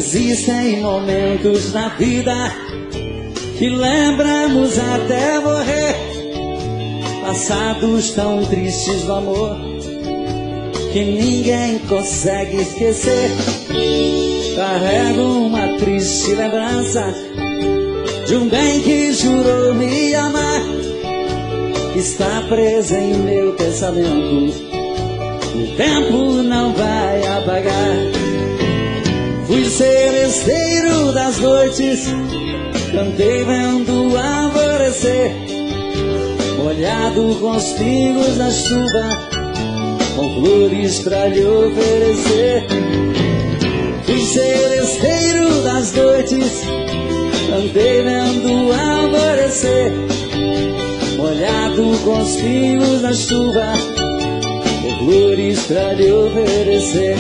Existem momentos na vida que lembramos até morrer, passados tão tristes do amor que ninguém consegue esquecer. Carrego uma triste lembrança de um bem que jurou me amar, está presa em meu pensamento, o tempo não vai apagar. Fui seresteiro das noites, cantei vendo alvorecer, molhado com os pingos da chuva, com flores pra lhe oferecer. Fui seresteiro das noites, cantei vendo alvorecer, molhado com os pingos da chuva, com flores pra lhe oferecer.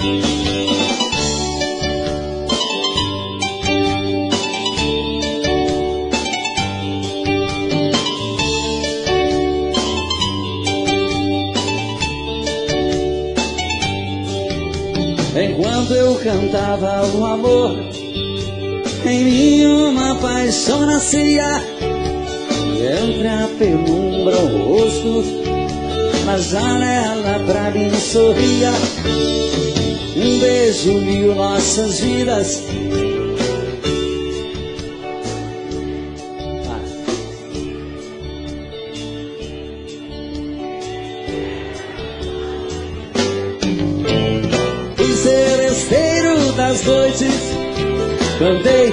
Enquanto eu cantava o amor, em mim uma paixão nascia, e entre a penumbra o rosto, na janela pra mim sorria. Um beijo uniu nossas vidas. Seresteiro das noites, cantei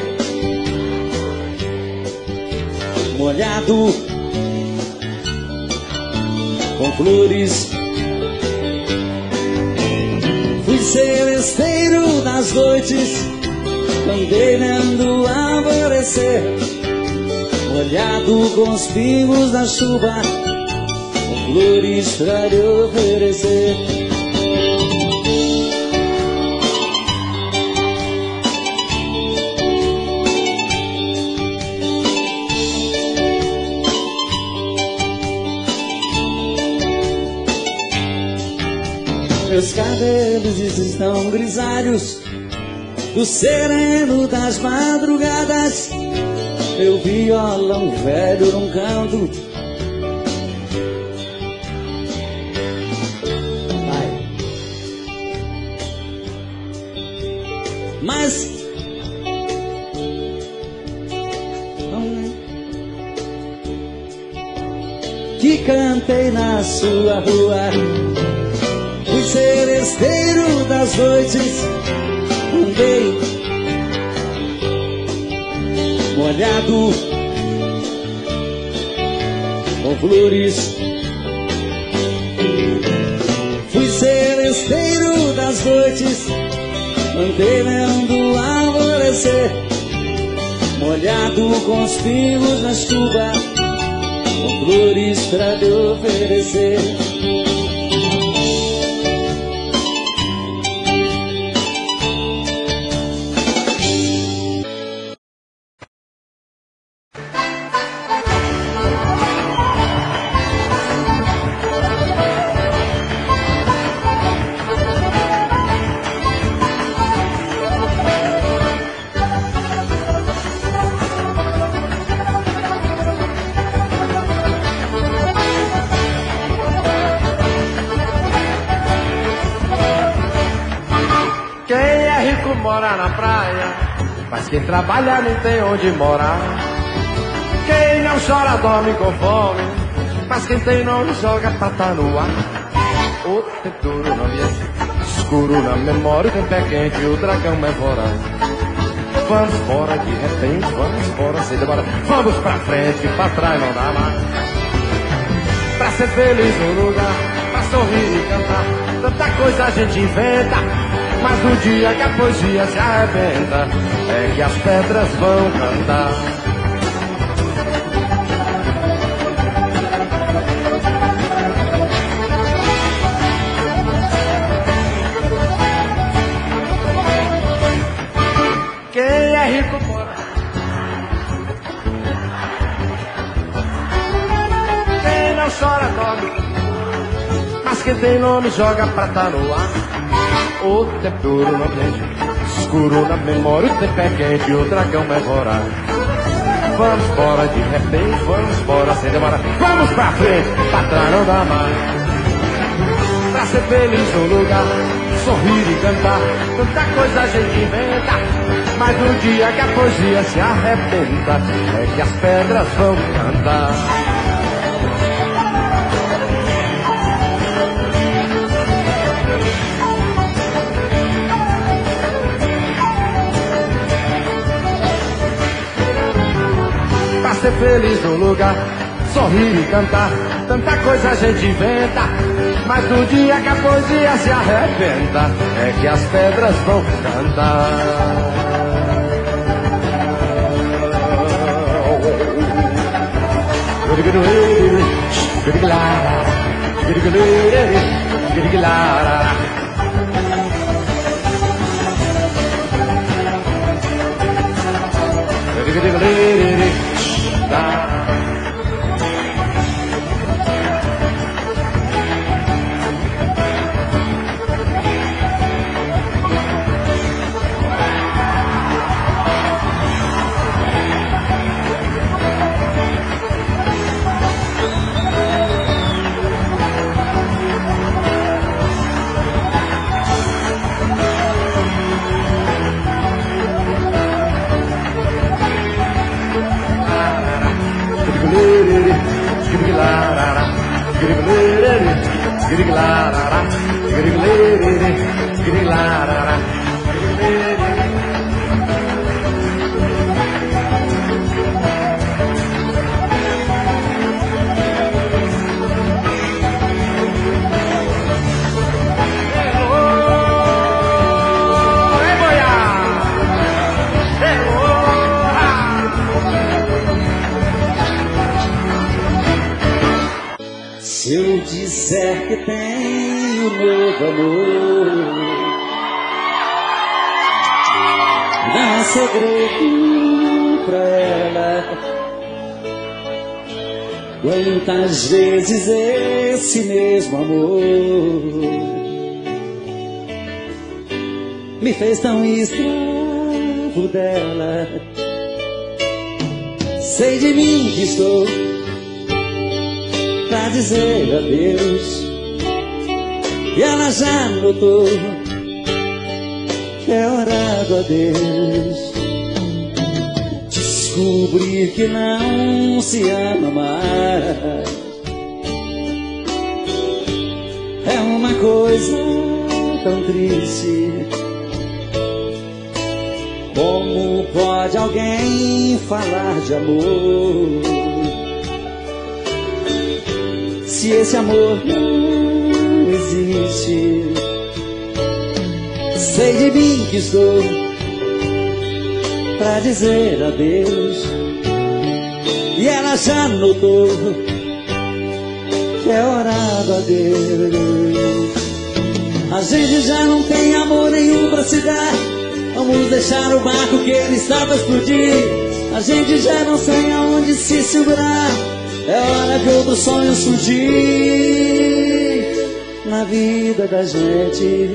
molhado com flores. Fui seresteiro das noites, cantei vendo alvorecer, molhado com os pingos da chuva, com flores pra lhe oferecer. Meus cabelos estão grisalhos do sereno das madrugadas, meu violão velho num canto. Vai. Mas que cantei na sua rua. Fui seresteiro das noites, andei molhado com flores. Fui seresteiro das noites, andei vendo alvorecer, molhado com os pingos na chuva, com flores pra lhe oferecer. Mora na praia, mas quem trabalha não tem onde morar. Quem não chora dorme com fome, mas quem tem nome joga pata no ar. O tempo duro no ambiente, escuro na memória, o tempo é quente, o dragão é voraz. Vamos embora de repente, vamos embora sem demora. Vamos pra frente, que pra trás não dá mais. Pra ser feliz no lugar, pra sorrir e cantar, tanta coisa a gente inventa. Mas no dia que a poesia se arrebenta, é que as pedras vão cantar. Quem é rico mora, quem não chora dorme, mas quem tem nome joga prata no ar. O tempo duro no ambiente, escuro na memória, o tempo é quente e o dragão é voraz. Vamos embora de repente, vamos embora sem demora. Vamos pra frente, pra trás não dá mais. Pra ser feliz no lugar, sorrir e cantar, tanta coisa a gente inventa. Mas no dia que a poesia se arrebenta, é que as pedras vão cantar. Pra ser feliz no lugar, sorrir e cantar, tanta coisa a gente inventa. Mas no dia que a poesia se arrebenta, é que as pedras vão cantar. Se eu disser que tenho novo amor, não é segredo pra ela. Quantas vezes esse mesmo amor me fez tão escravo dela. Sei de mim que estou pra dizer adeus, e ela já notou que é hora do adeus. Descobrir que não se ama mais é uma coisa tão triste. Como pode alguém falar de amor se esse amor não existe? Sei de mim que estou pra dizer adeus, e ela já notou que é hora do adeus. A gente já não tem amor nenhum pra se dar, vamos deixar o barco que ele está pra explodir. A gente já não sei aonde se segurar, é hora de outro sonho surgir na vida da gente.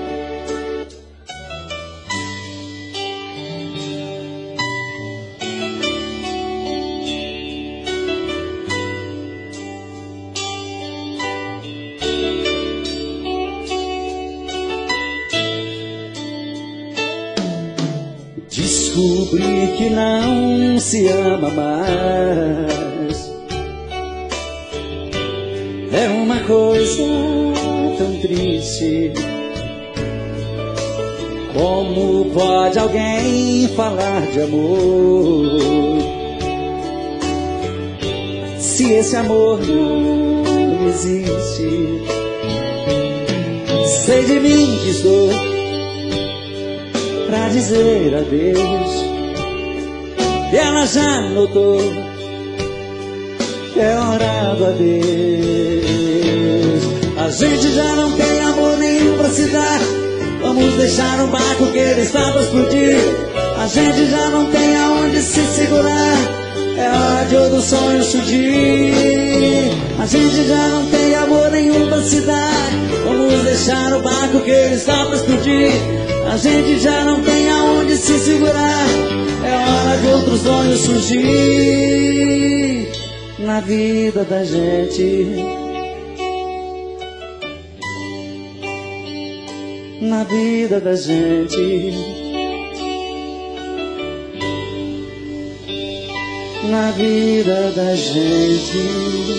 Descobrir que não se ama mais é uma coisa tão triste. Como pode alguém falar de amor se esse amor não existe? Sei de mim que estou pra dizer adeus, e ela já notou que é hora do adeus. A gente já não tem amor nenhum pra se dar, vamos deixar o barco que ele está pra explodir. A gente já não tem aonde se segurar, é hora de outro sonho surgir. A gente já não tem amor nenhum pra se dar, vamos deixar o barco que ele está pra explodir. a gente já não tem aonde se segurar. É hora de outros sonhos surgir na vida da gente, na vida da gente, na vida da gente.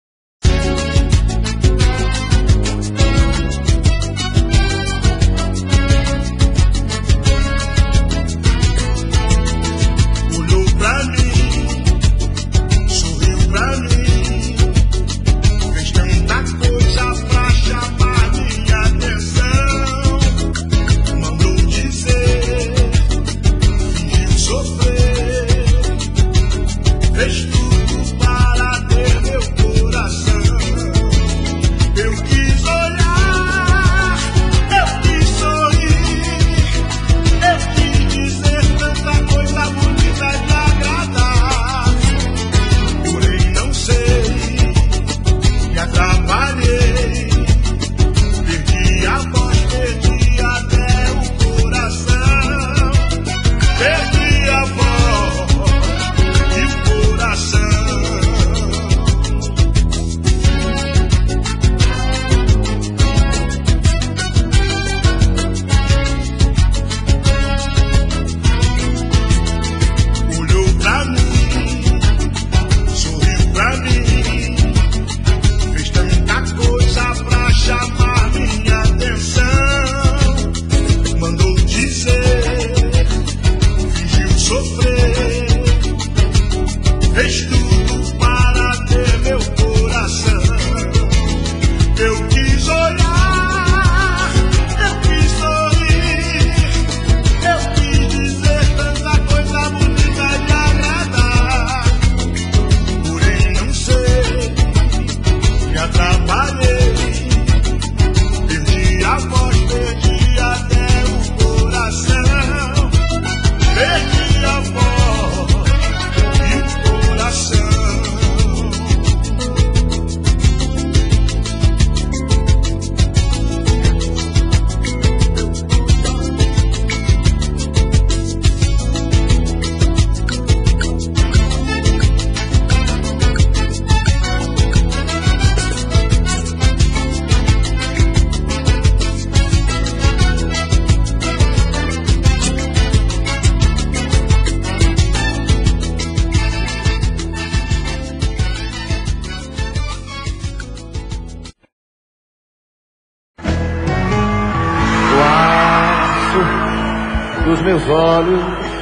Dos meus olhos,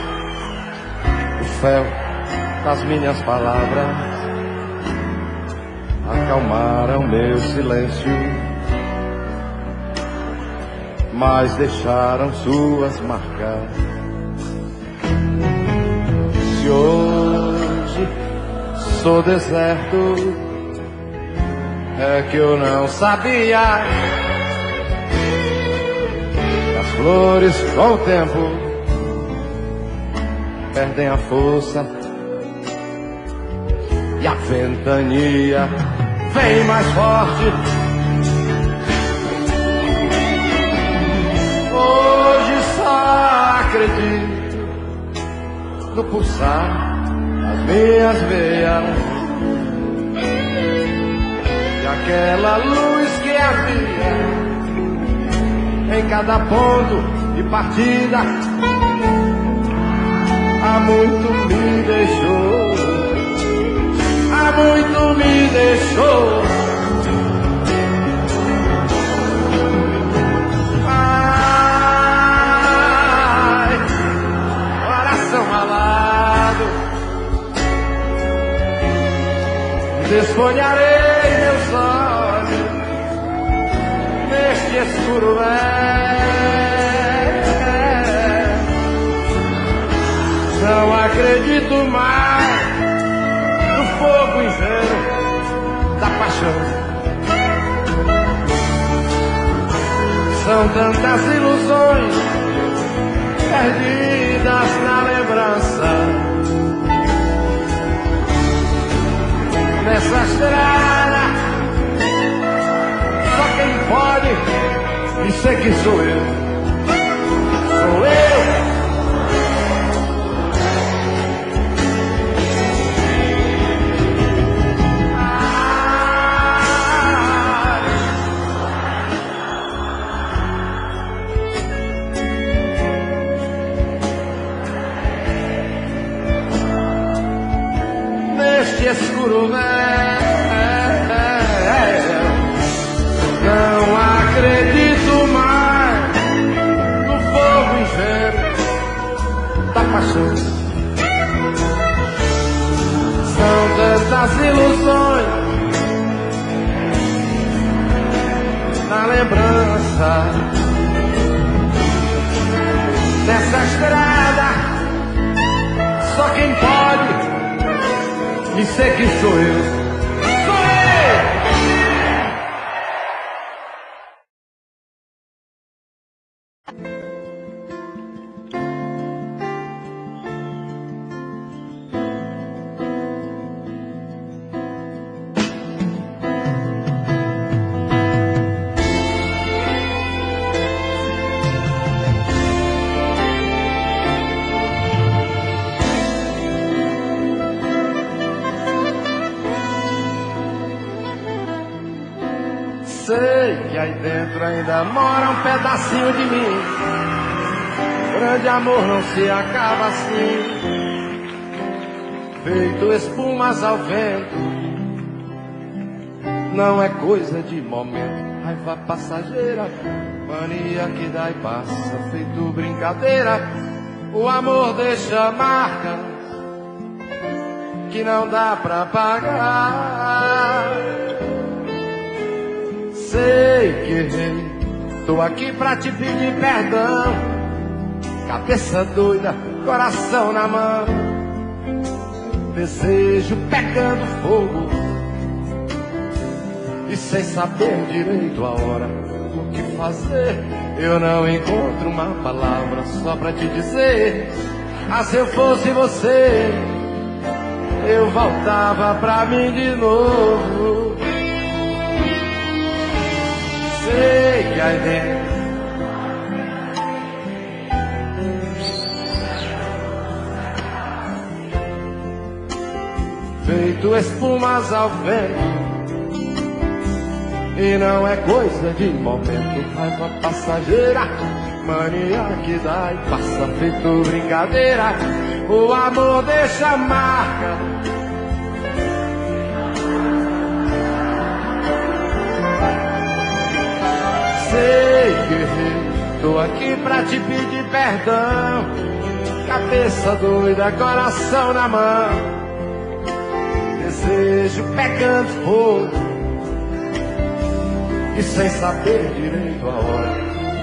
o fel das minhas palavras acalmaram meu silêncio, mas deixaram suas marcas. Se hoje sou deserto, é que eu não sabia. Flores com o tempo perdem a força e a ventania vem mais forte. Hoje só acredito no pulsar das minhas veias e aquela luz que havia em cada ponto de partida. Há muito me deixou, há muito me deixou. Ai, coração malado, desfolharei meus olhos neste escuro não acredito mais no fogo ingênuo da paixão. São tantas ilusões perdidas na lembrança. Nessa estrada só quem pode dizer que sou eu. escuro véu. Não acredito mais no fogo ingênuo da paixão. São tantas ilusões na lembrança dessa estrada. Só quem pode me seguir sou eu. Sei que aí dentro ainda mora um pedacinho de mim. Grande amor não se acaba assim, feito espumas ao vento. Não é coisa de momento, raiva passageira, mania que dá e passa, feito brincadeira. O amor deixa marcas que não dá pra pagar. Sei que errei, tô aqui pra te pedir perdão. Cabeça doida, coração na mão, desejo pegando fogo e sem saber direito a hora, o que fazer. Eu não encontro uma palavra só pra te dizer. Ah, se eu fosse você, eu voltava pra mim de novo. Sei que aí dentro feito espumas ao vento, e não é coisa de momento, raiva passageira, mania que dá e passa, feito brincadeira. O amor deixa marca sei que errei, tô aqui pra te pedir perdão. Cabeça doida, coração na mão, desejo pegando fogo e sem saber direito a hora,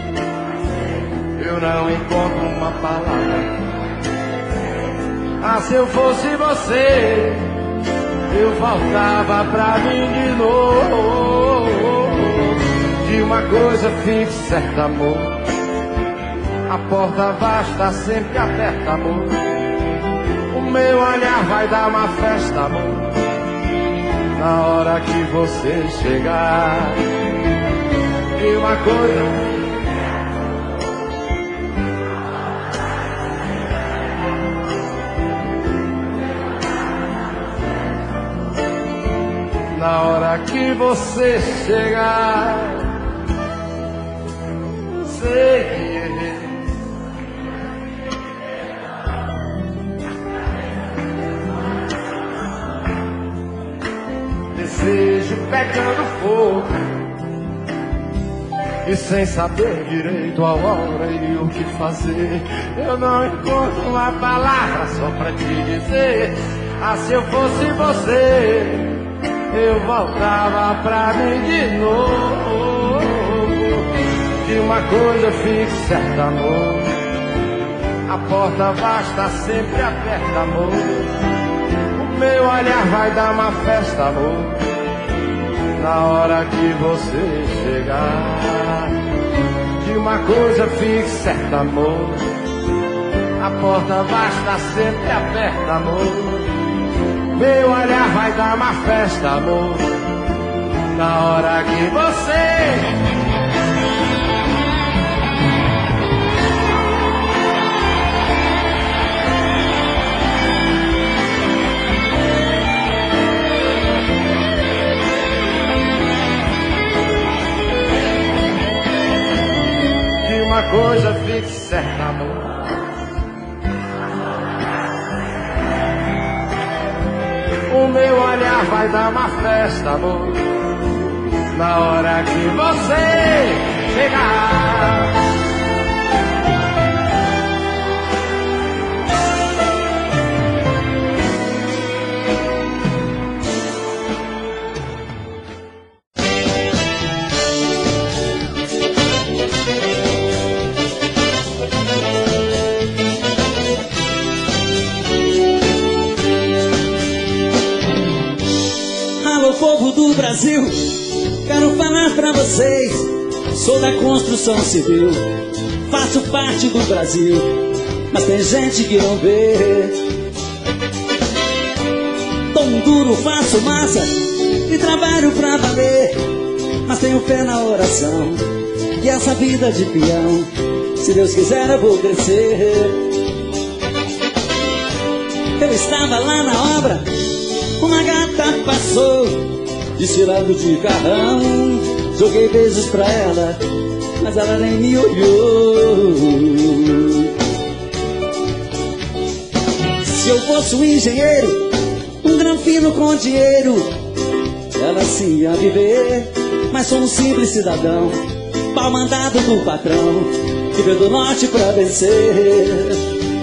eu não encontro uma palavra. Ah, se eu fosse você, eu voltava pra mim de novo. De uma coisa fique certa, amor, a porta vai estar sempre aberta, amor. O meu olhar vai dar uma festa, amor, na hora que você chegar. De uma coisa na hora que você chegar. Sei que errei, desejo pegando fogo e sem saber direito a hora e o que fazer. Eu não encontro uma palavra só pra te dizer. Ah, se eu fosse você, eu voltava pra mim de novo. De uma coisa fique certa, amor, a porta vai estar sempre aberta, amor. O meu olhar vai dar uma festa, amor, na hora que você chegar. De uma coisa fique certa, amor, a porta vai estar sempre aberta, amor. Meu olhar vai dar uma festa, amor, na hora que você... Uma coisa fique certa, amor, o meu vai dar uma festa, amor, na hora que você chegar. Alô, povo do Brasil, quero falar pra vocês. Sou da construção civil, faço parte do Brasil, mas tem gente que não vê. Tão duro, faço massa e trabalho pra valer, mas tenho fé na oração e essa vida de peão, se Deus quiser eu vou crescer. Eu estava lá na obra, uma gata passou, desfilando de carrão. Joguei beijos pra ela, mas ela nem me olhou. Se eu fosse um engenheiro, um granfino com dinheiro, ela sim ia viver. Mas sou um simples cidadão, pau mandado do patrão, que veio do norte pra vencer.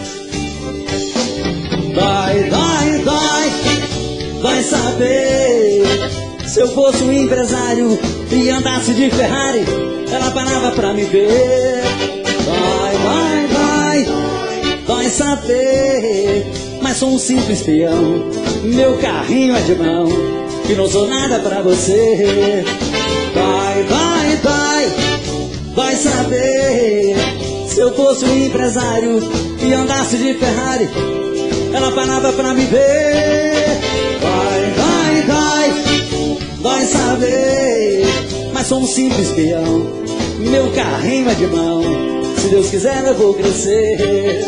Dói, dói, dói, vai saber. Se eu fosse um empresário e andasse de Ferrari, ela parava pra me ver. Vai, vai, vai, vai saber. Mas sou um simples peão, meu carrinho é de mão, e não sou nada pra você. Vai, vai, vai, vai saber. Se eu fosse um empresário e andasse de Ferrari, ela parava pra me ver. Vai, vai, vai, vai saber. Mas sou um simples peão, meu carrinho é de mão, se Deus quiser eu vou crescer.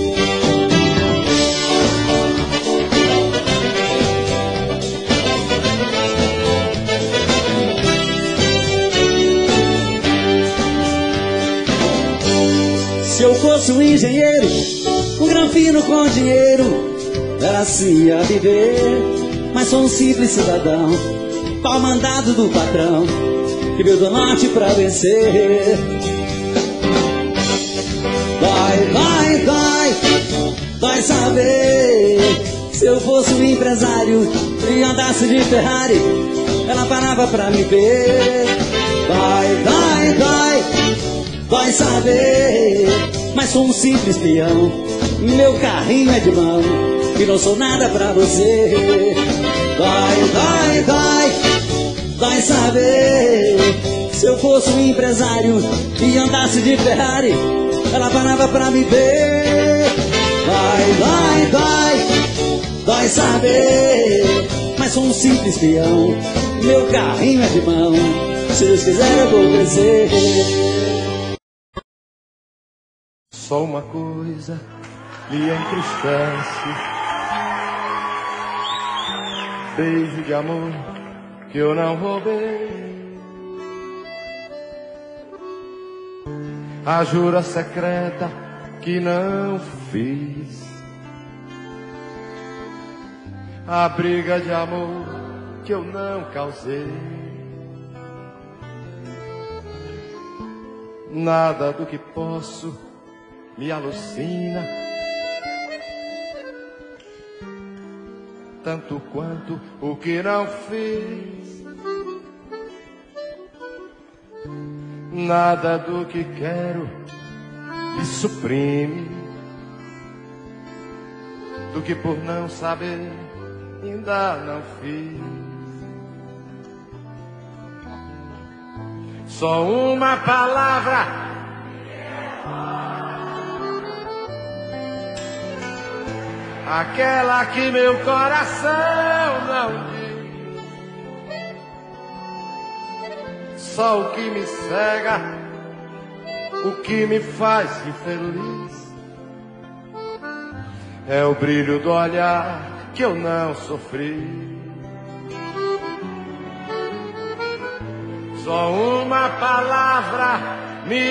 Se eu fosse um engenheiro, um granfino com dinheiro, ela sim ia viver. Mas sou um simples cidadão, pau mandado do patrão, que veio do norte pra vencer. Vai, vai, vai, vai saber. Se eu fosse um empresário e andasse de Ferrari, ela parava pra me ver. Vai, vai, vai, vai saber. Mas sou um simples peão, meu carrinho é de mão, e não sou nada pra você. Vai, vai, vai, vai saber. Se eu fosse um empresário e andasse de Ferrari, ela parava pra me ver. Vai, vai, vai, vai saber. Mas sou um simples peão, meu carrinho é de mão, se Deus quiser eu vou crescer. Só uma coisa lhe entristece: beijo de amor que eu não roubei, a jura secreta que não fiz, a briga de amor que eu não causei. Nada do que posso me alucina, tanto quanto o que não fiz. Nada do que quero me suprime, do que por não saber ainda não fiz. Só uma palavra aquela que meu coração não diz. Só o que me cega, o que me faz infeliz, é o brilho do olhar que eu não sofri. Só uma palavra me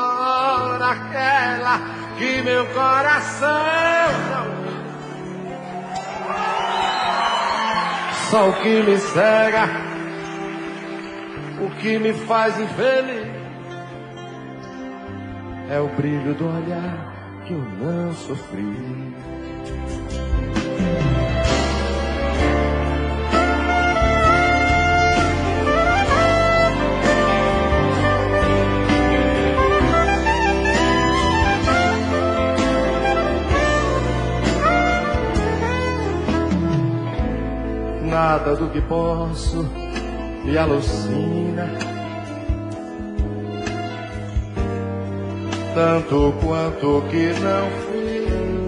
devora, aquela que meu coração não. Só o que me cega, o que me faz infeliz, é o brilho do olhar que eu não sofri. Nada do que posso me alucina, tanto quanto o que não fui.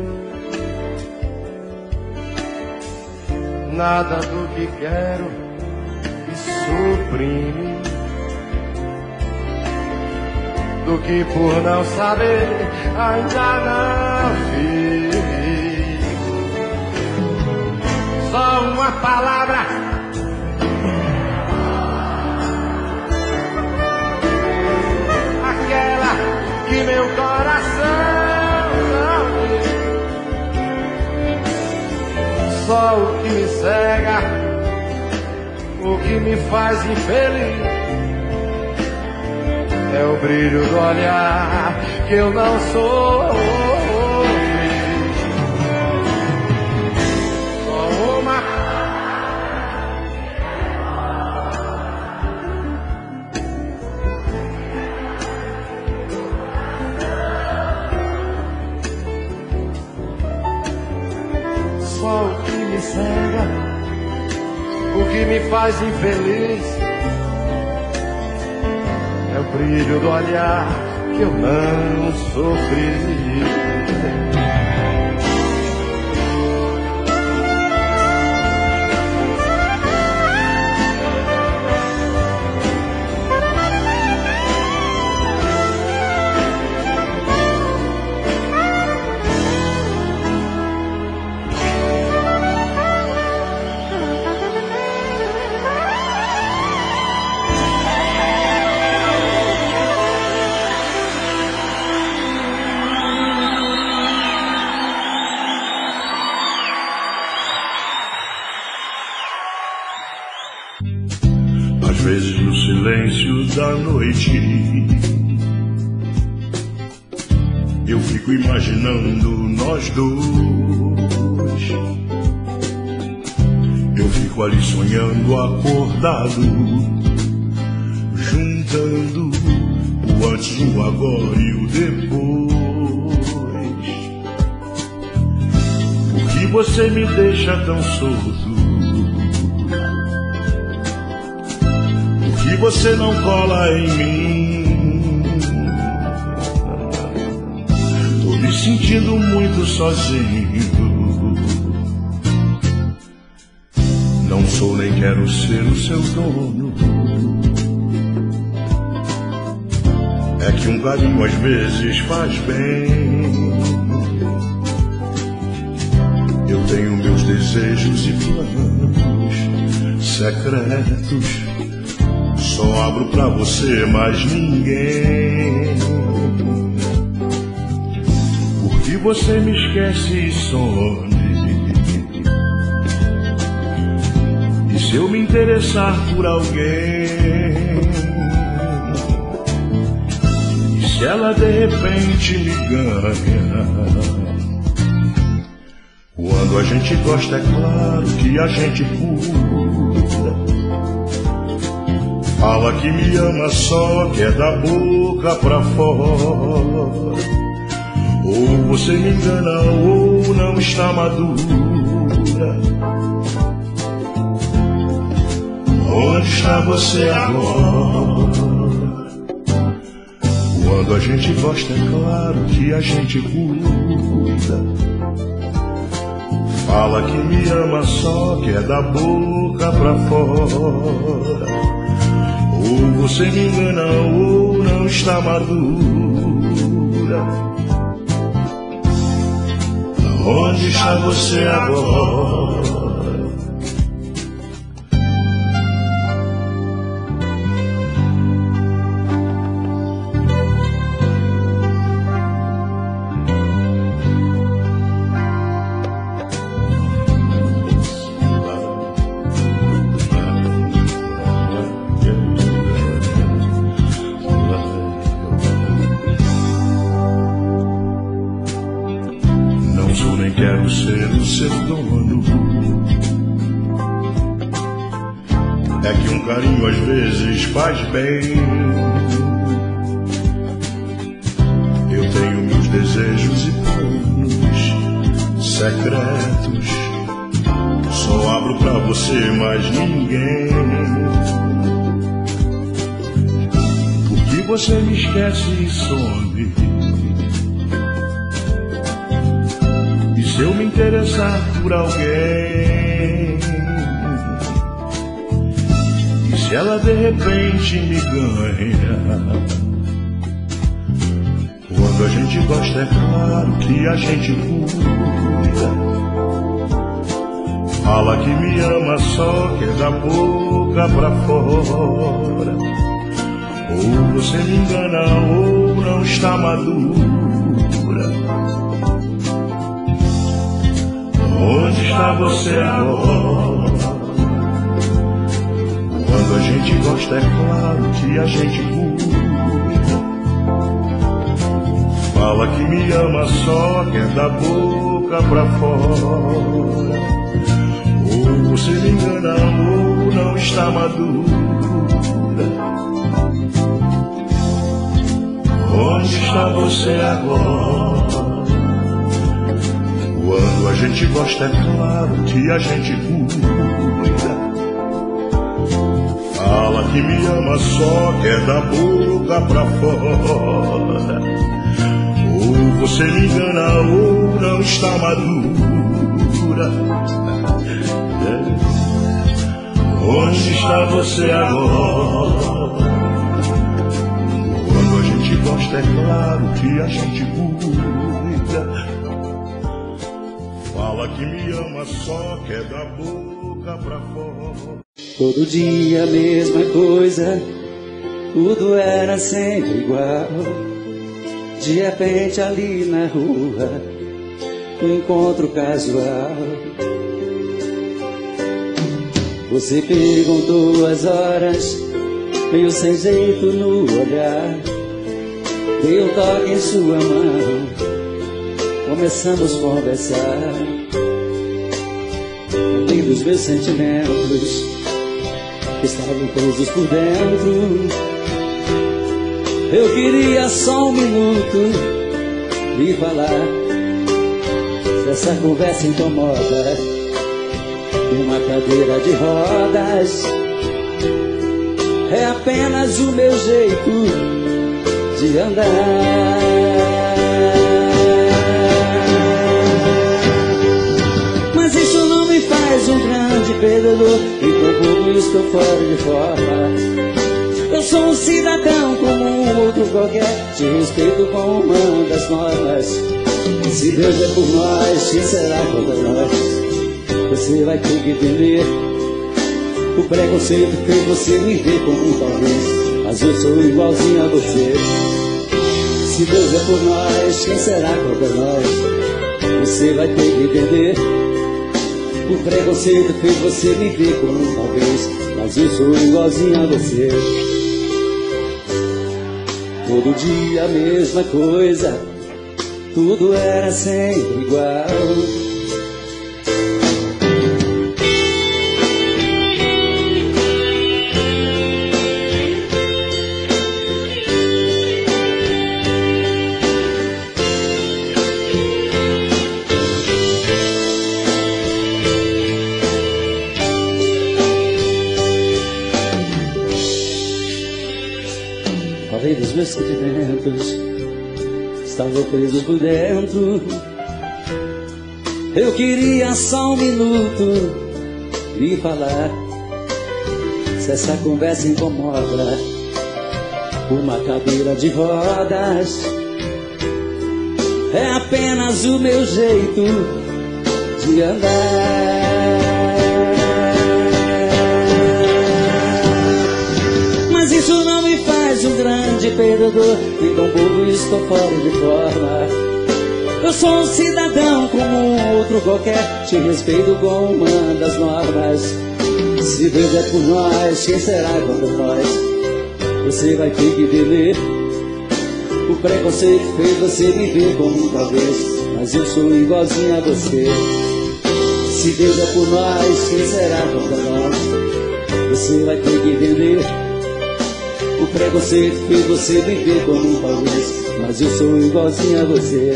Nada do que quero me suprime, do que por não saber ainda não fiz. Só uma palavra, aquela que meu coração não tem. Só o que me cega, o que me faz infeliz, é o brilho do olhar que eu não sou. Só o que me cega, o que me faz infeliz, é o brilho do olhar que eu não sofri. Às vezes no silêncio da noite eu fico imaginando nós dois. Eu fico ali sonhando acordado, juntando o antes, o agora e o depois. Por que você me deixa tão solto? Que você não cola em mim? Tô me sentindo muito sozinho. Não sou nem quero ser o seu dono. É que um carinho às vezes faz bem. Eu tenho meus desejos e planos secretos. Só abro pra você, mais ninguém. Porque você me esquece e some. E se eu me interessar por alguém, e se ela de repente me ganha? Quando a gente gosta, é claro que a gente cura. Fala que me ama só, que é da boca pra fora. Ou você me engana ou não está madura. Onde está você agora? Quando a gente gosta, é claro que a gente cuida. Fala que me ama só, que é da boca pra fora. Ou você me engana ou não está madura. Onde está você agora? quero ser o seu dono. É que um carinho às vezes faz bem. Eu tenho meus desejos e planos secretos. Só abro pra você, mais ninguém. Porque você me esquece e some. E se eu me interessar por alguém, e se ela de repente me ganha? Quando a gente gosta é claro que a gente cuida. Fala que me ama, só que é da boca pra fora. Ou você me engana ou não está madura. Onde está você agora? Quando a gente gosta é claro que a gente cuida. Fala que me ama, só que é da boca pra fora. Ou você me engana ou não está madura. Onde está você agora? Quando a gente gosta é claro que a gente cuida. Fala que me ama, só que é da boca pra fora. Ou você me engana ou não está madura. Onde está você agora? Quando a gente gosta é claro que a gente cuida. Fala que me ama, só que é da boca pra fora. Todo dia a mesma coisa, tudo era sempre igual. De repente ali na rua, um encontro casual. Você perguntou as horas, meio sem jeito no olhar. Dei um toque em sua mão, começamos a conversar. No meio dos meus sentimentos, que estavam presos por dentro, eu queria só um minuto lhe falar. Se essa conversa incomoda, uma cadeira de rodas é apenas o meu jeito de andar. Mas isso não me faz um grande perdedor, e tampouco estou fora de forma. Eu sou um cidadão como um outro qualquer, te respeito com uma das normas. Se Deus é por nós, quem será contra nós? Você vai ter que entender. O preconceito fez você me ver como um talvez, mas eu sou igualzinho a você. Se Deus é por nós, quem será contra nós? Você vai ter que entender. O preconceito fez você me ver como um talvez, mas eu sou igualzinho a você. Todo dia a mesma coisa, tudo era sempre igual. Falei dos meus sentimentos, estavam presos por dentro. Eu queria só um minuto lhe falar. Se essa conversa incomoda, uma cadeira de rodas é apenas o meu jeito de andar. Mas isso não me faz um grande perdedor, e tampouco estou fora de forma. Eu sou um cidadão como um outro qualquer, te respeito com uma das normas. Se Deus é por nós, quem será contra nós? Você vai ter que entender. O preconceito fez você me ver como talvez, mas eu sou igualzinho a você. Se Deus é por nós, quem será contra nós? Você vai ter que entender. O preconceito fez você me ver como talvez, mas eu sou igualzinho a você.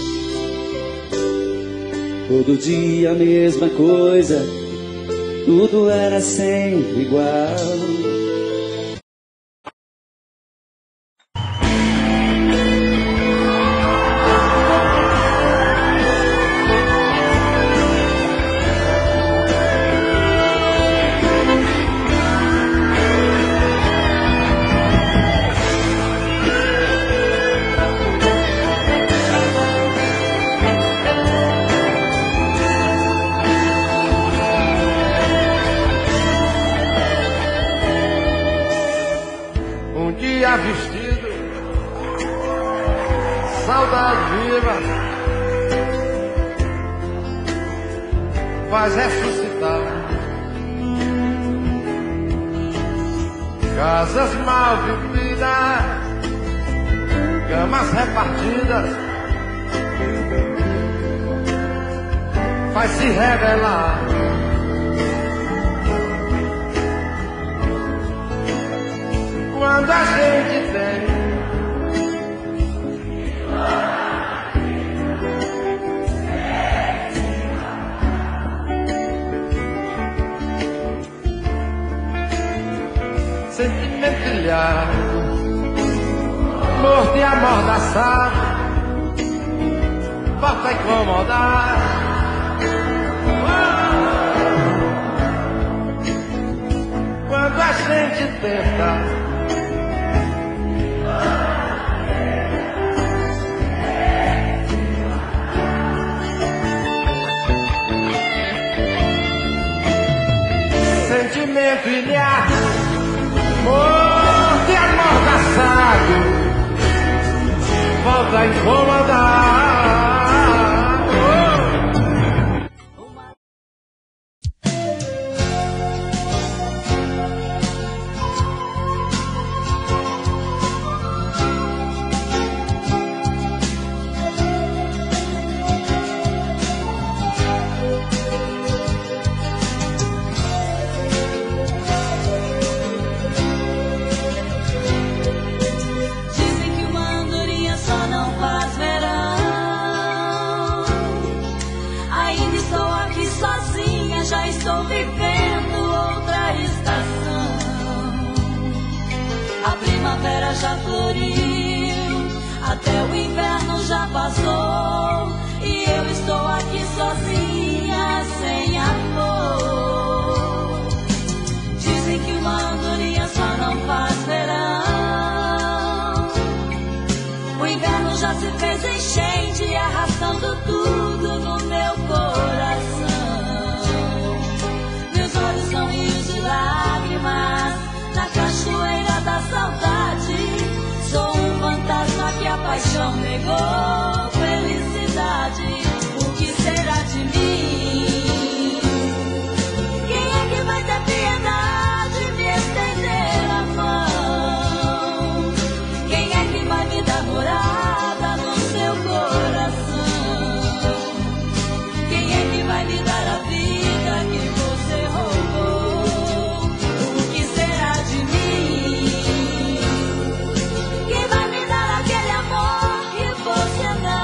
Todo dia a mesma coisa, tudo era sempre igual. Vestido, saudade viva, faz ressuscitar casas mal vividas, camas repartidas, faz se revelar quando a gente tem sentimento ilhado, morto e amordaçado, bota incomodar. Quando a gente tenta sentimento ilhado, morto e amordaçado, volta a incomodar. Já estou vivendo outra estação. A primavera já floriu, até o inverno já passou, e eu estou aqui sozinha, sem amor. Dizem que uma andorinha só não faz verão. O inverno já se fez enchente, arrastando tudo no meu coração. São rios de lágrimas na cachoeira da saudade. Sou um fantasma que a paixão negou. Felicidade, o que será de mim? Quem é que vai ter piedade e me estender a mão? Quem é que vai me dar morada no seu coração? Quem é que vai me dar a vida que você roubou? O que será de mim? Quem vai me dar aquele amor que você não?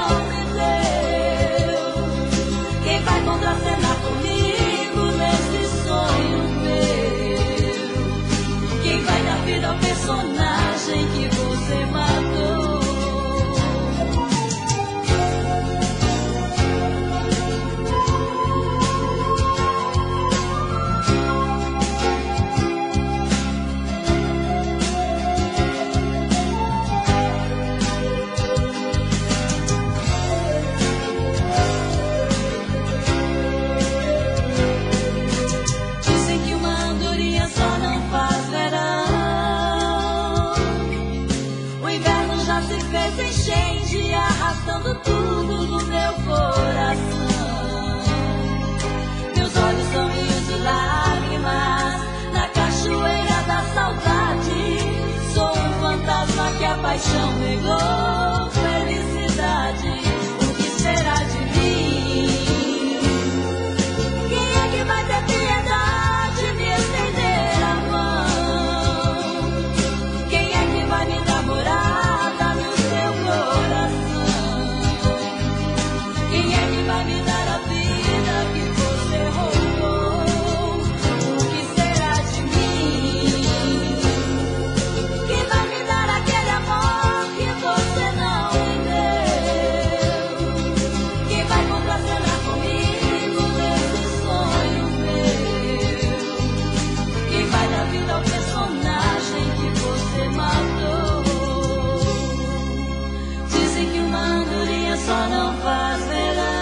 só não faz verão.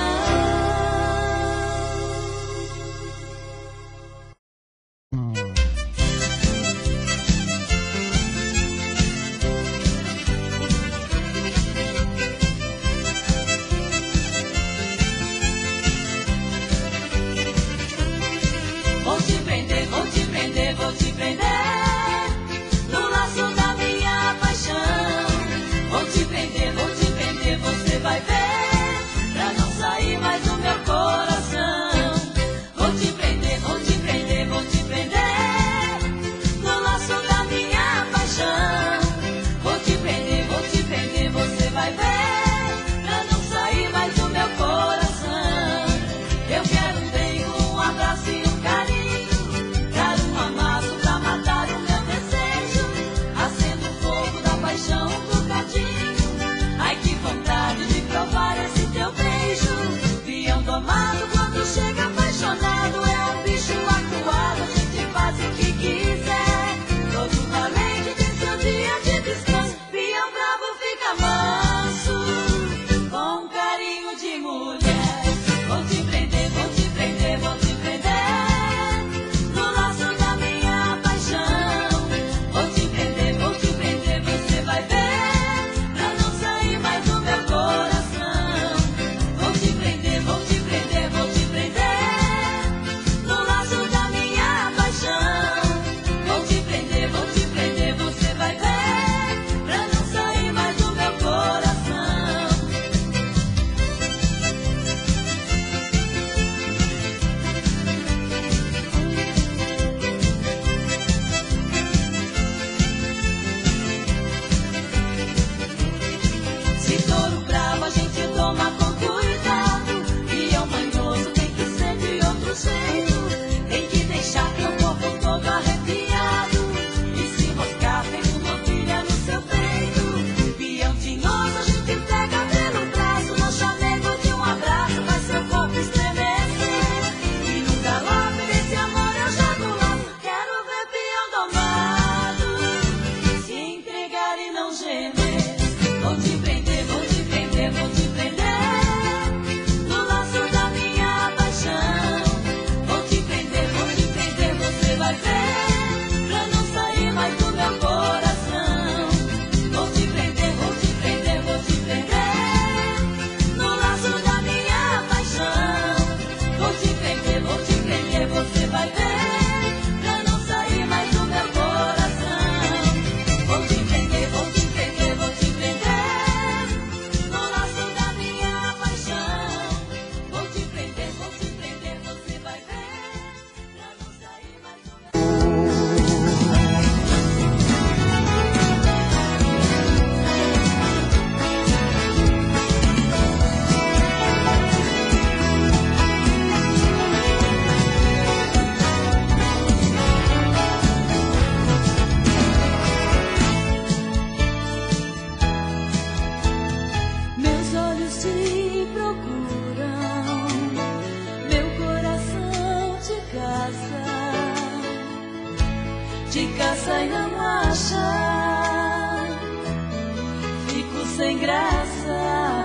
Vou te prender, vou te prender, vou te prender no laço da minha paixão. Vou te prender, você vai ver, pra não sair mais do meu coração. Vou te prender, vou te prender, vou te prender no laço da minha paixão. Vou te prender, você vai ver, pra não sair mais do meu coração. Eu quero um beijo, um abraço e um carinho, quero um amasso pra matar o meu desejo. Acendo o fogo da paixão pro cantinho. Ai, que vontade de provar esse teu beijo. Peão domado quando chega apaixonado, é um bicho acuado, a gente faz o que quiser. Todo valente tem seu dia de descanso. Peão bravo fica manso, com carinho de mulher. Vou te prender, vou te prender, vou te prender no laço da minha paixão. Vou te prender, você vai ver, pra não sair mais do meu coração. Vou te prender, vou te prender, vou te prender no laço da minha paixão. Vou te prender, você vai ver, pra não sair mais do meu coração. Se touro bravo a gente toma com cuidado, e é um manhoso, tem que ser de outro jeito. Tem que deixar teu corpo todo arrepiado, e se moscar tem uma filha no seu peito. Peão tinhoso a gente pega pelo braço, no chamego de um abraço faz seu corpo estremecer. E no galope desse amor eu jogo laço, quero ver peão domado se entregar e não gemer. Vou te prender, vou te prender, vou te prender no laço da minha paixão. Vou te prender, você vai ver, pra não sair mais do meu coração. Vou te prender, vou te prender, vou te prender no laço da minha paixão. Vou te prender, você vai ver, pra não sair mais do meu coração. Vou te prender, vou te prender, vou te prender no laço da minha paixão. Vou te prender, você vai ver, pra não sair mais do meu Meus olhos te procuram, meu coração te caça e não acha. Fico sem graça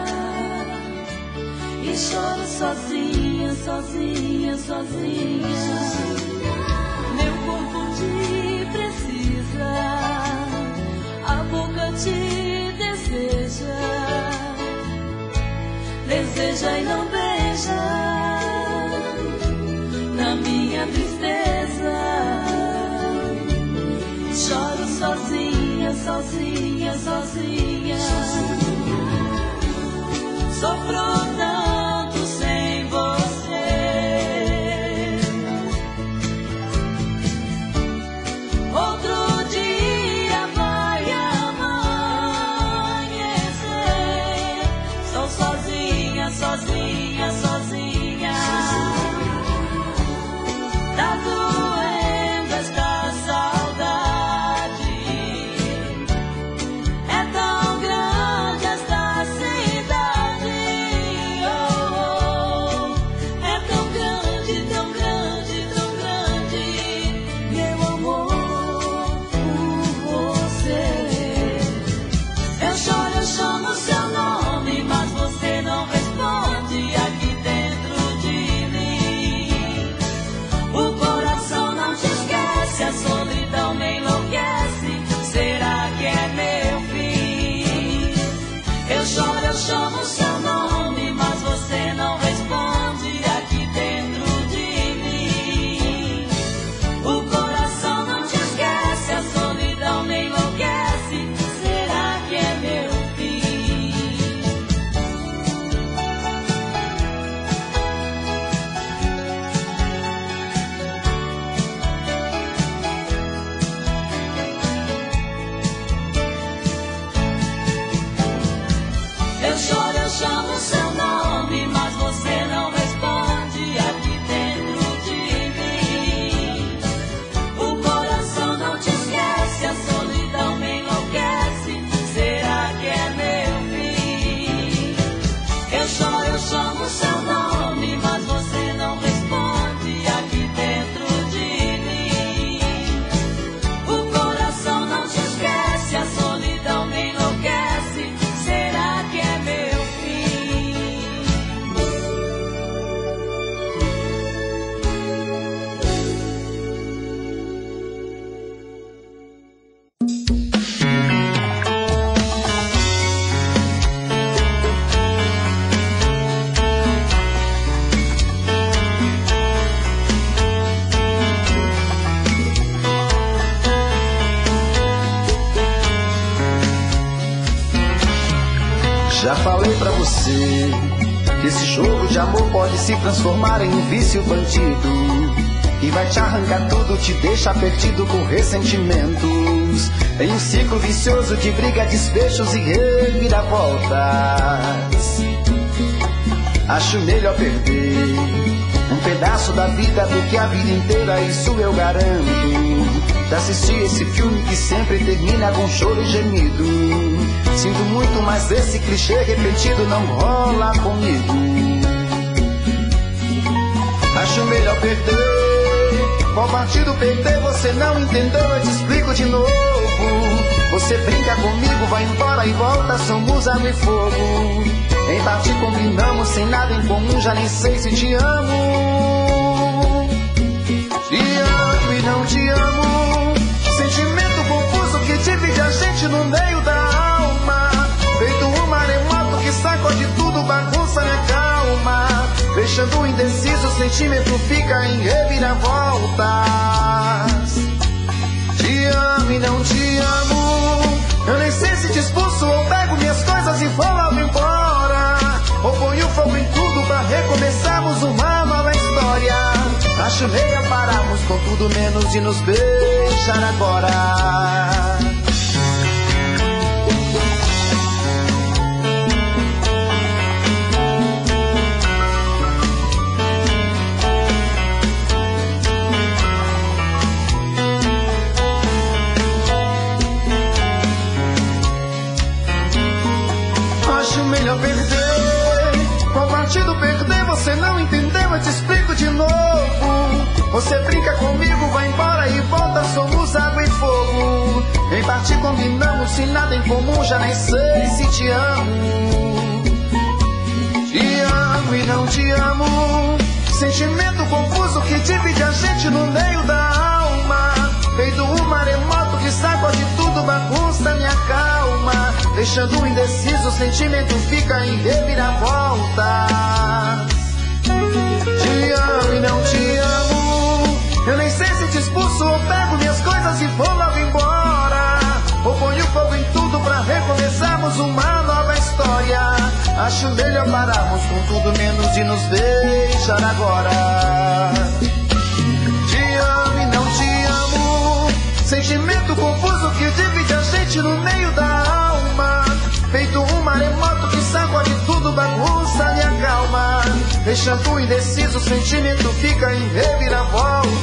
e choro sozinha, sozinha, sozinha. Meu corpo te precisa, a boca te deseja, deseja e não beija. Na minha tristeza choro sozinha, sozinha, sozinha. Sofro tanto sem você. Outro dia vai amanhecer. Sou sozinha, sozinha, sozinha. Tá doendo esta saudade. É tão grande esta cidade. Oh, oh. É tão grande, tão grande, tão grande. Meu amor por você. Eu choro, eu chamo seu nome, mas você não vê. chamo seu nome, mas você não responde aqui dentro de mim. O coração não te esquece, a solidão me enlouquece. Será que é meu fim? Eu chamo seu nome, mas você não responde aqui dentro de mim. O coração não te esquece, a solidão me enlouquece. Será que é meu fim? Já falei pra você que esse jogo de amor pode se transformar em um vício bandido e vai te arrancar tudo, te deixar perdido com ressentimentos, em um ciclo vicioso de briga, desfechos e reviravoltas. Acho melhor perder um pedaço da vida do que a vida inteira, isso eu garanto. De assistir esse filme que sempre termina com choro e gemido. Sinto muito, mas esse clichê repetido não rola comigo. Acho melhor perder. Qual partido perder? Você não entendeu, eu te explico de novo. Você brinca comigo, vai embora e volta, somos água e fogo. Em parte combinamos, sem nada em comum, já nem sei se te amo. Te amo e não te amo. Sentimento confuso que divide a gente no meio da alma. Feito um maremoto que sacode tudo, bagunça minha calma. Deixando indeciso, o sentimento fica em reviravoltas. Te amo e não te amo. Eu nem sei se te expulso ou pego minhas coisas e vou logo embora. Ou ponho fogo em tudo pra recomeçarmos uma nova história. Acho melhor pararmos com tudo menos de nos beijar agora. Acho melhor perder. Qual partido perder? Você não entendeu, eu te explico de novo. Você brinca comigo, vai embora e volta, somos água e fogo. Em parte combinamos, sem nada em comum, já nem sei se te amo. Te amo e não te amo. Sentimento confuso que divide a gente no meio da alma. Feito um maremoto que sacode tudo, bagunça minha calma. Deixando indeciso, o sentimento fica em reviravoltas. Te amo e não te amo. Eu nem sei se te expulso ou pego minhas coisas e vou logo embora. Ou ponho fogo em tudo pra recomeçarmos uma nova história. Acho melhor pararmos com tudo menos de nos beijar agora. Te amo e não te amo. Sentimento confuso que divide a gente no meio da alma. Feito um maremoto que sacode tudo, bagunça minha calma. Deixando indeciso, o sentimento fica em reviravoltas.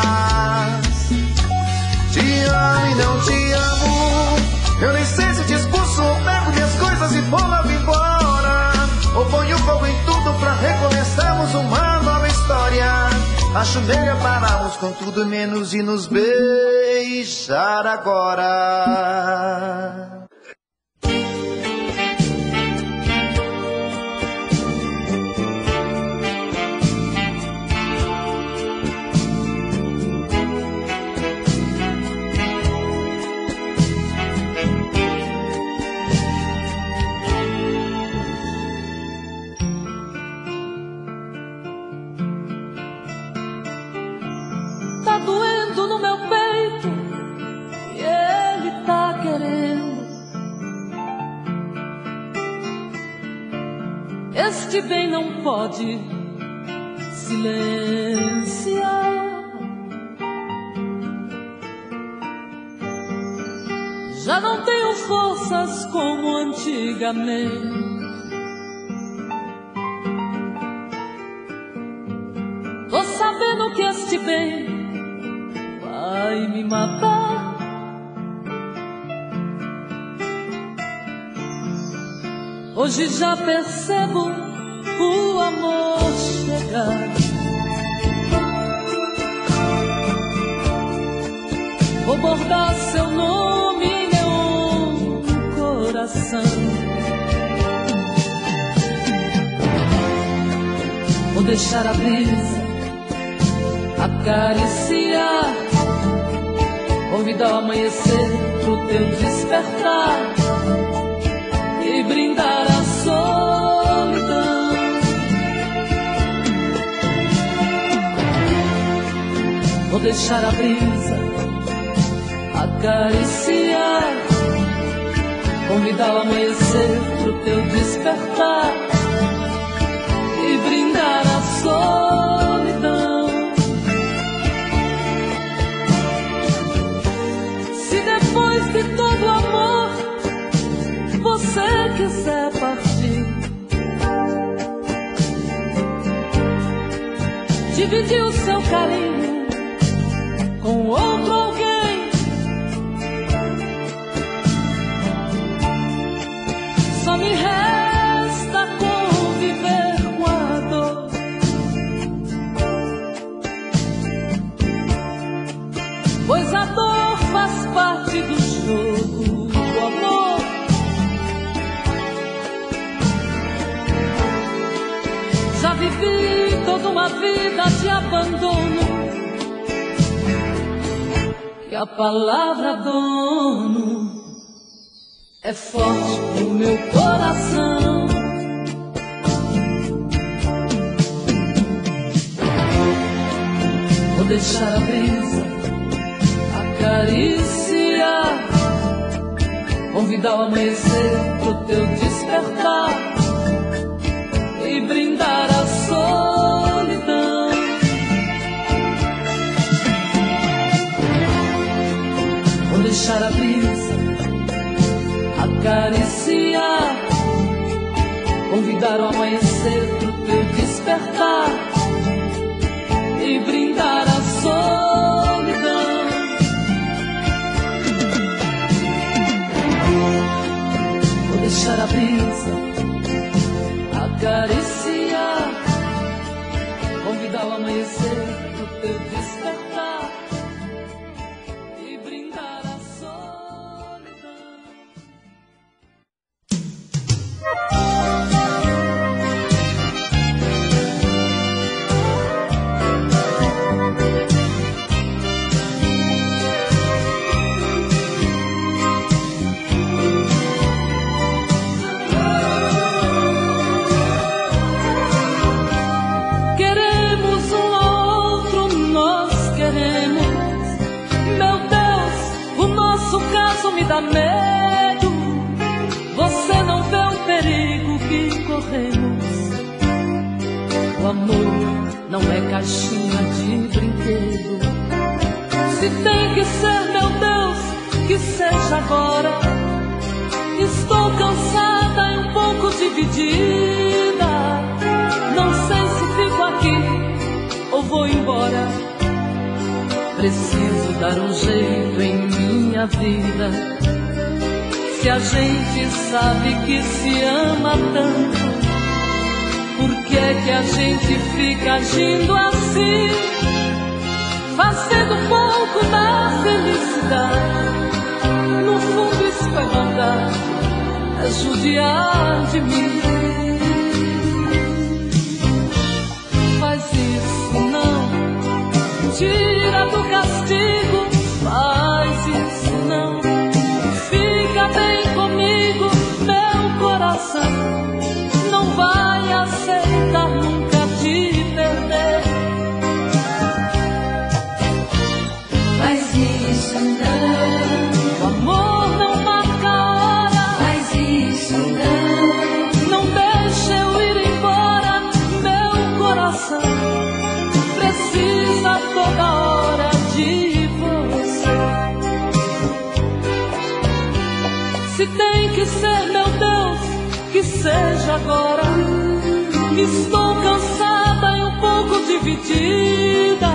Te amo e não te amo. Eu nem sei se te expulso ou pego minhas coisas e vou logo embora. Ou ponho fogo em tudo pra recomeçarmos uma nova história. Acho melhor pararmos com tudo menos de nos beijar agora. Tá doendo no meu peito e ele tá querendo. Este bem não pode silenciar. Já não tenho forças como antigamente. sabendo que este bem vai me matar. Hoje já percebo o amor chegar. Vou bordar seu nome em meu coração. Vou deixar a brisa acariciar, convidar o amanhecer pro teu despertar e brindar a solidão. Vou deixar a brisa acariciar, convidar o amanhecer pro teu despertar e brindar a solidão. Se depois de todo amor você quiser partir, dividir o seu carinho com outro alguém, só me resta conviver com a dor. Pois a dor faz parte do jogo do amor. Já vivi toda uma vida de abandono, e a palavra dono é forte no meu coração. Vou deixar a brisa acariciar, convidar o amanhecer pro teu despertar e brindar a solidão. Vou deixar a brisa acariciar, convidar o amanhecer pro teu despertar e brindar a solidão. Vou deixar a brisa acariciar, convidar o amanhecer pro teu despertar e brindar a solidão. Me dá medo, você não vê o perigo que corremos. O amor não é caixinha de brinquedo. Se tem que ser, meu Deus, que seja agora. Estou cansada e um pouco dividida. Não sei se fico aqui ou vou embora. Preciso dar um jeito em minha vida. Se a gente sabe que se ama tanto, por que é que a gente fica agindo assim? Fazendo pouco da felicidade. No fundo isso é maldade, é judiar de mim. Faz isso não, tira do castigo, faz isso não. Fica bem comigo, meu coração não vai aceitar nunca te perder. Faz isso não, o amor não marca a hora. Faz isso não deixa eu ir embora, meu coração precisa toda hora de você. Se tem que ser, meu Deus, que seja agora. Estou cansada e um pouco dividida.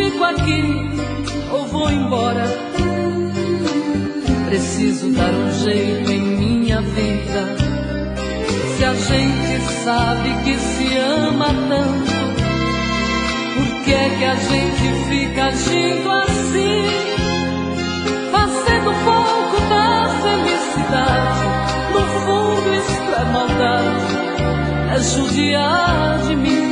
fico aqui ou vou embora. Preciso dar um jeito em minha vida. Se a gente sabe que se ama tanto, por que é que a gente fica agindo assim? Fazendo pouco da felicidade. No fundo isso é maldade, é judiar de mim.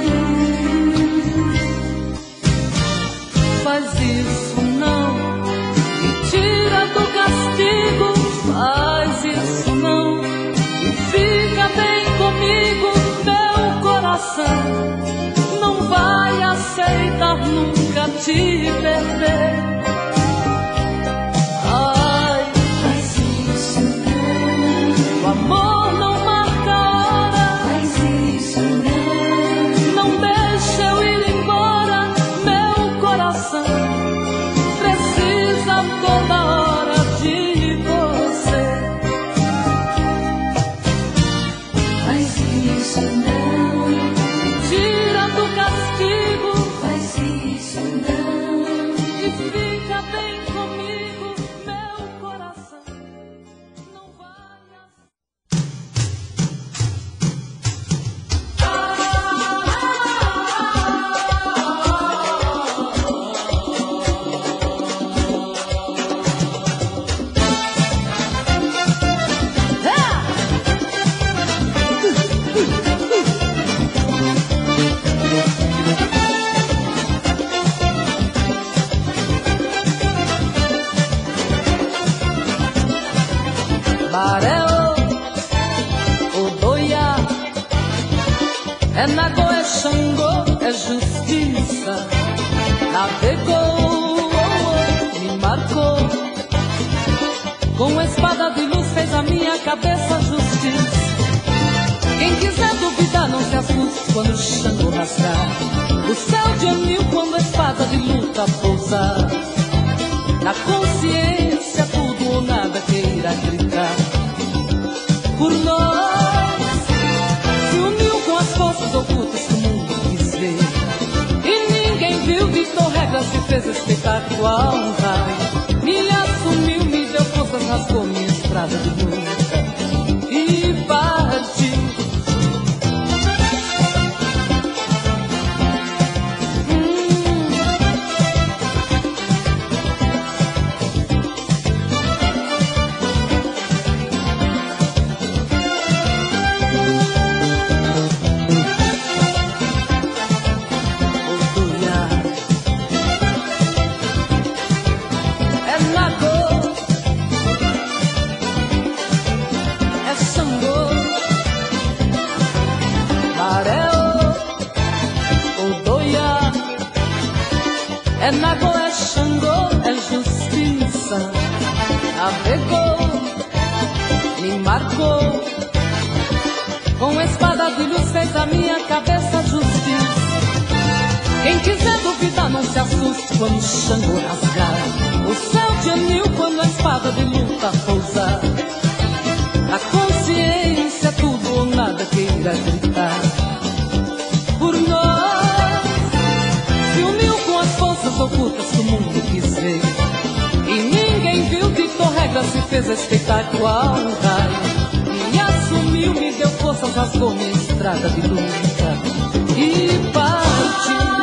Faz isso não, me tira do castigo. Faz isso não, e fica bem comigo. Meu coração não vai aceitar nunca te perder. Ai, faz isso não, o amor não marca hora. Faz isso não, não deixa eu ir embora. Meu coração precisa toda hora de você. Faz isso não, tira do castigo. Faz isso não, e fica bem comigo. Meu coração não vai Barel, Odoia, é Nagô, é Xangô, é justiça. Navegou, me marcou, com espada de luz fez a minha cabeça justiça. Quem quiser duvidar não se assuste quando o Xangô rasgar o céu de anil, quando a espada de luta pousar. Na consciência tudo ou nada queira gritar. Por nós se uniu com as forças ocultas que o mundo quis ver, e ninguém viu, ditou regras e fez espetáculo a honrar. Me assumiu, me deu forças, rasgou minha estrada de luta e partiu. É Nagô, é Xangô, é justiça. Navegou, me marcou, com espada de luz fez a minha cabeça justiça. Quem quiser duvidar não se assuste quando o Xangô rasgar o céu de anil, quando a espada de luta pousar. Na consciência tudo ou nada queira gritar. Por nós se uniu com as forças ocultas que o mundo quis ver, e ninguém viu, ditou regras e fez espetáculo a honrar. Me assumiu, me deu forças, rasgou minha estrada de luta e partiu.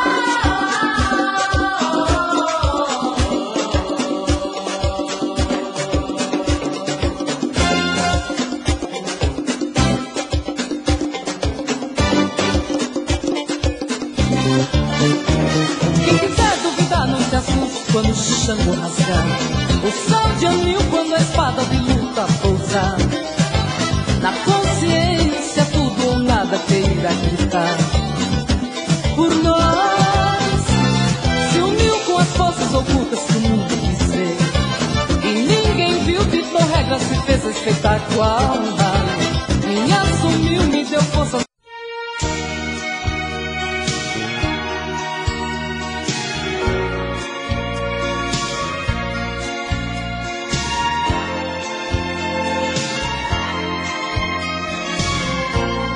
Quem quiser duvidar não se assuste quando o Xangô rasgar o céu de anil, quando a espada de luta pousar. Na consciência tudo ou nada queira gritar. Por nós se uniu com as forças ocultas que o mundo quis ver, e ninguém viu, ditou regras e fez espetáculo a honrar. Me assumiu, me deu força.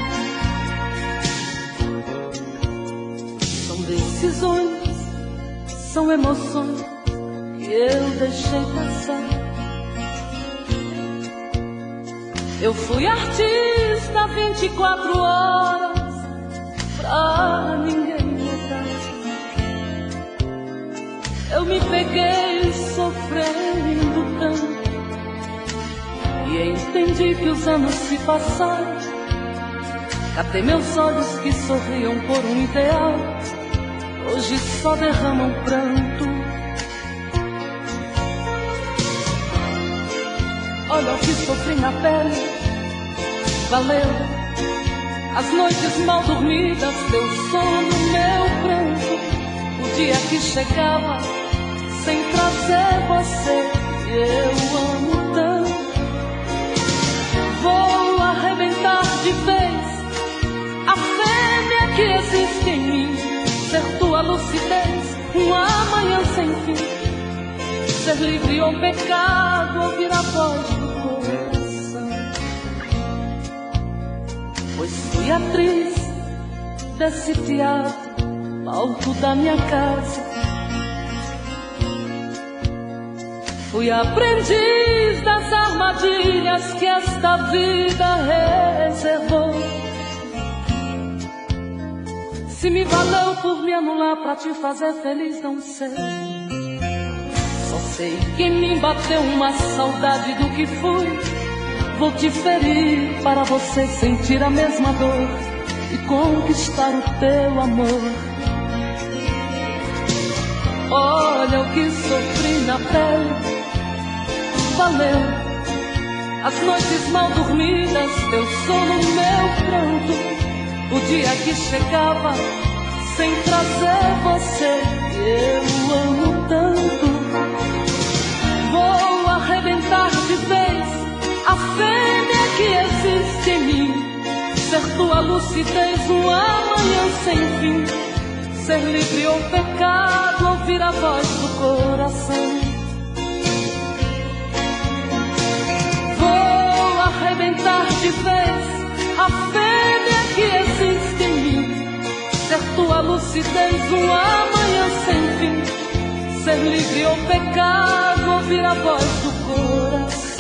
Decisões são emoções que eu deixei passar. Eu fui artista 24 horas pra ninguém notar. Eu me peguei sofrendo tanto e entendi que os anos se passaram. Cadê meus olhos que sorriam por um ideal? Hoje só derramam pranto. Olha o que sofri na pele, valeu. As noites mal dormidas, teu sono, meu pranto. O dia que chegava sem trazer você, e eu amo tanto. Vou arrebentar de vez a fêmea que existe em mim, ser tua lucidez, um amanhã sem fim, ser livre ou pecado, ouvir a voz do coração. Pois fui atriz desse teatro, palco da minha casa. Fui aprendiz das armadilhas que esta vida reservou. Se me valeu por me anular pra te fazer feliz, não sei. Só sei que me bateu uma saudade do que fui. Vou te ferir para você sentir a mesma dor e conquistar o teu amor. Olha o que sofri na pele, valeu. As noites mal dormidas, teu sono, meu pranto. O dia que chegava sem trazer você, eu amo tanto. Vou arrebentar de vez a fêmea que existe em mim, ser tua lucidez, um amanhã sem fim, ser livre ou pecado, ouvir a voz do coração. Vou arrebentar de vez a fêmea que existe em mim, ser tua lucidez, um amanhã sem fim, ser livre ou pecado, ouvir a voz do coração.